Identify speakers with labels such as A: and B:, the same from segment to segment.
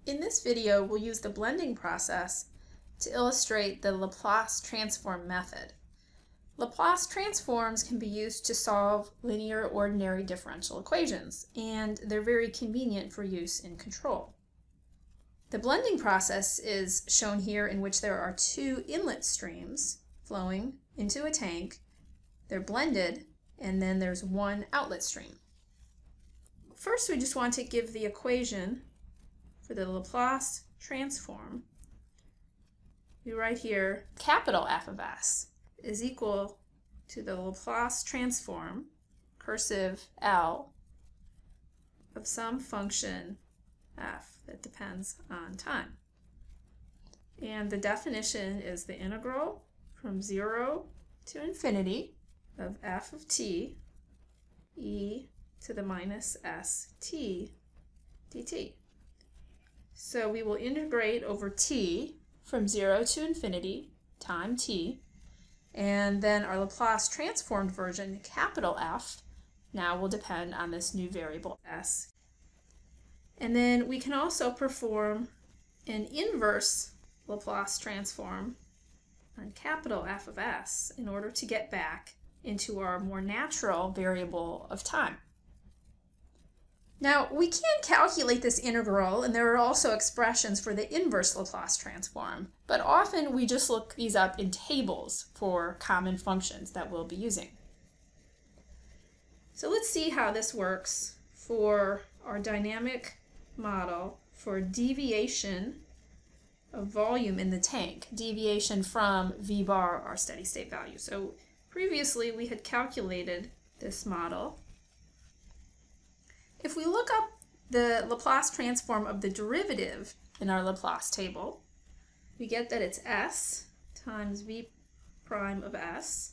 A: In this video, we'll use the blending process to illustrate the Laplace transform method. Laplace transforms can be used to solve linear ordinary differential equations, and they're very convenient for use in control. The blending process is shown here, in which there are two inlet streams flowing into a tank. They're blended, and then there's one outlet stream. First, we just want to give the equation for the Laplace transform. We write here capital F of S is equal to the Laplace transform, cursive L, of some function f that depends on time. And the definition is the integral from 0 to infinity of f of t e to the minus st dt. So we will integrate over t from 0 to infinity, time t, and then our Laplace transformed version, capital F, now will depend on this new variable s. And then we can also perform an inverse Laplace transform on capital F of s in order to get back into our more natural variable of time. Now, we can calculate this integral, and there are also expressions for the inverse Laplace transform, but often we just look these up in tables for common functions that we'll be using. So let's see how this works for our dynamic model for deviation of volume in the tank, deviation from V bar, our steady state value. So previously we had calculated this model. If we look up the Laplace transform of the derivative in our Laplace table, we get that it's s times v prime of s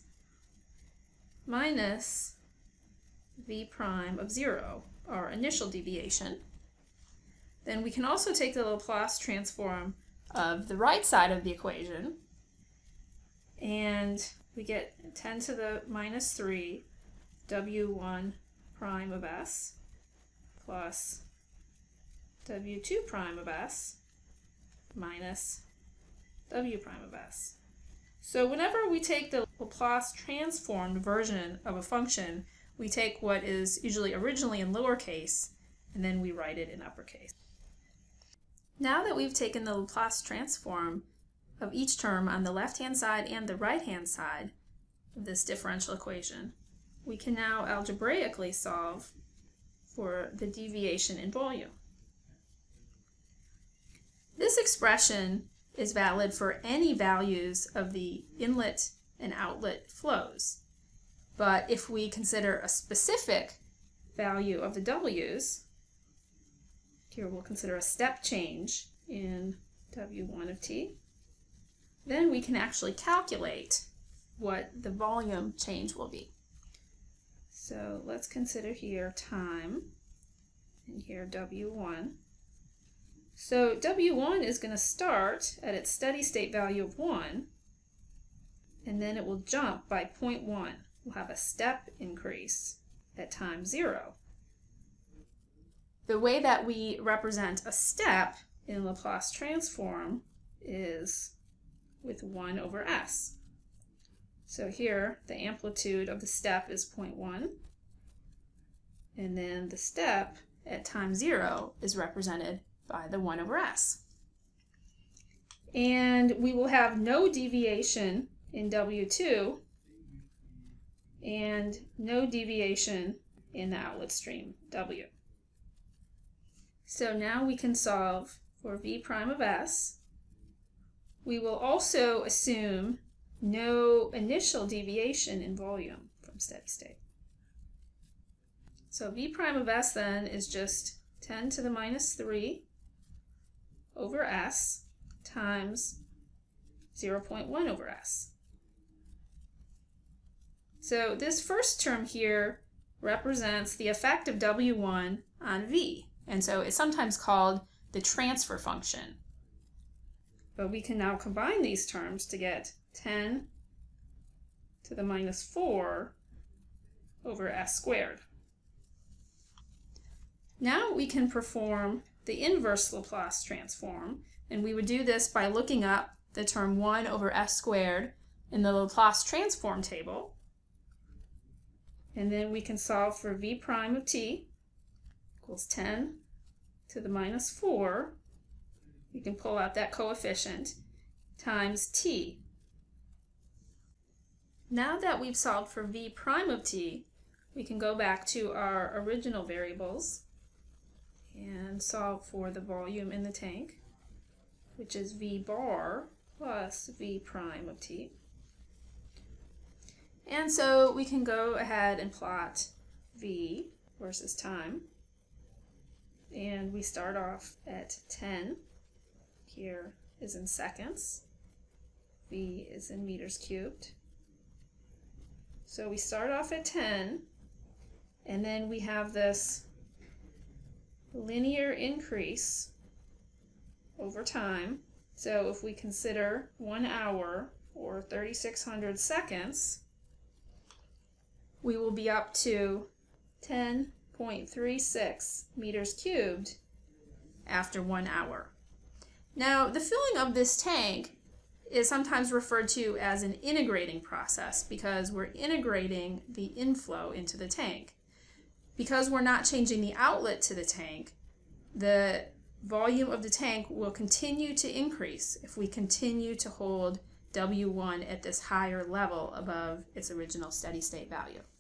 A: minus v prime of 0, our initial deviation. Then we can also take the Laplace transform of the right side of the equation, and we get 10 to the minus 3 w1 prime of s plus w2 prime of s minus w prime of s. So whenever we take the Laplace transformed version of a function, we take what is usually originally in lowercase, and then we write it in uppercase. Now that we've taken the Laplace transform of each term on the left-hand side and the right-hand side of this differential equation, we can now algebraically solve for the deviation in volume. This expression is valid for any values of the inlet and outlet flows. But if we consider a specific value of the w's, here we'll consider a step change in w1 of t, then we can actually calculate what the volume change will be. So let's consider here time, and here w1. So w1 is going to start at its steady state value of 1, and then it will jump by 0.1. We'll have a step increase at time 0. The way that we represent a step in Laplace transform is with 1 over s. So here, the amplitude of the step is 0.1, and then the step at time 0 is represented by the 1 over s. And we will have no deviation in W2 and no deviation in the outlet stream, W. So now we can solve for v prime of s. We will also assume no initial deviation in volume from steady state. So v prime of s then is just 10 to the minus 3 over s times 0.1 over s. So this first term here represents the effect of w1 on v, and so it's sometimes called the transfer function. But we can now combine these terms to get 10 to the minus 4 over s squared. Now we can perform the inverse Laplace transform, and we would do this by looking up the term 1 over s squared in the Laplace transform table. And then we can solve for v prime of t equals 10 to the minus 4. We can pull out that coefficient times t. Now that we've solved for v prime of t, we can go back to our original variables and solve for the volume in the tank, which is v bar plus v prime of t. And so we can go ahead and plot v versus time. And we start off at 10. Here is in seconds. V is in meters cubed. So we start off at 10, and then we have this linear increase over time. So if we consider 1 hour or 3,600 seconds, we will be up to 10.36 meters cubed after 1 hour. Now, the filling of this tank is sometimes referred to as an integrating process because we're integrating the inflow into the tank. Because we're not changing the outlet to the tank, the volume of the tank will continue to increase if we continue to hold W1 at this higher level above its original steady state value.